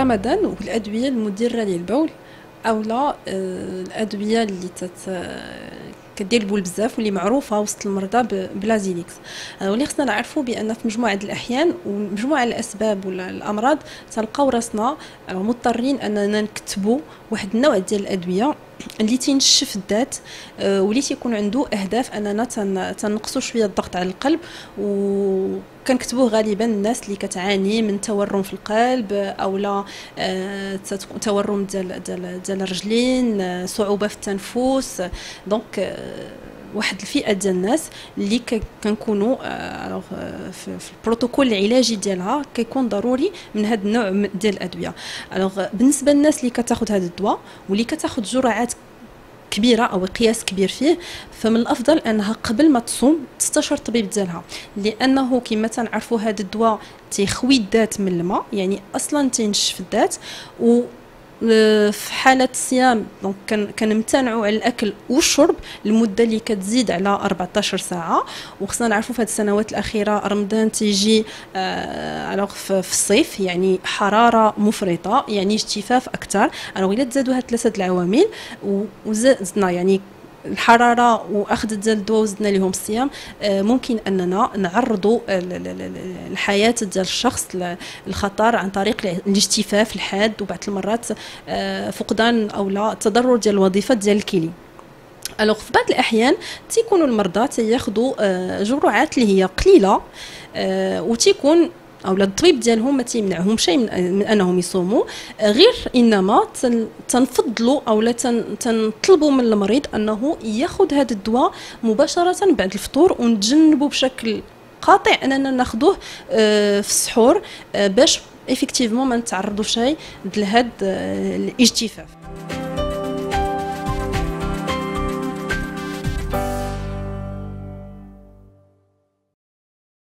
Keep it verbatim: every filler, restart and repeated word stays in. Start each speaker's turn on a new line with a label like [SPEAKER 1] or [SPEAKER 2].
[SPEAKER 1] رمضان والادويه المدره للبول اولا الادويه اللي تت كدير البول بزاف واللي معروفه وسط المرضى بلازيليكس. واللي خصنا نعرفوا بان في مجموعه الاحيان ومجموعه الاسباب ولا الامراض تلقاو راسنا مضطرين اننا نكتبوا واحد النوع ديال الادويه اللي تنشف الذات واللي تيكون عنده اهداف اننا تنقصوا شويه الضغط على القلب، وكنكتبوه غالبا الناس اللي كتعاني من تورم في القلب او لا تورم ديال ديال ديال الرجلين، صعوبه في التنفس. دونك واحد الفئه ديال الناس اللي كنكونوا في البروتوكول العلاجي ديالها كيكون ضروري من هذا النوع ديال الادويه. الوغ بالنسبه للناس اللي كتاخذ هذا الدواء واللي كتاخذ جرعات كبيره او قياس كبير فيه، فمن الافضل انها قبل ما تصوم تستشير الطبيب ديالها، لانه كما تنعرفوا هذا الدواء تيخوي الذات من الماء، يعني اصلا تينشف الذات. و في حاله الصيام دونك كنمتنعوا على الاكل والشرب لمده اللي كتزيد على أربعطاش ساعه. وخصنا نعرفوا في هذه السنوات الاخيره رمضان تيجي آه في الصيف، يعني حراره مفرطه، يعني اجتفاف اكثر. انا الا تزادوا هاد ثلاثه العوامل وزدنا يعني الحراره واخذ ديال الدواء وزدنا لهم الصيام، ممكن اننا نعرضوا الحياه ديال الشخص للخطر عن طريق الاجتفاف الحاد وبعض المرات فقدان او لا تضرر ديال الوظيفه ديال الكلى. الوغ في بعض الاحيان تيكونوا المرضى تياخذوا جرعات اللي هي قليله وتيكون اولا الطبيب ديالهم ما تيمنعهم شيء من, من انهم يصوموا، غير انما تنفضلوا اولا تنطلبوا من المريض انه ياخذ هذا الدواء مباشره بعد الفطور، ونتجنبوا بشكل قاطع اننا ناخذوه في السحور باش ايفيكتيفمون ما نتعرضوا شيء لهذا الاجتفاف.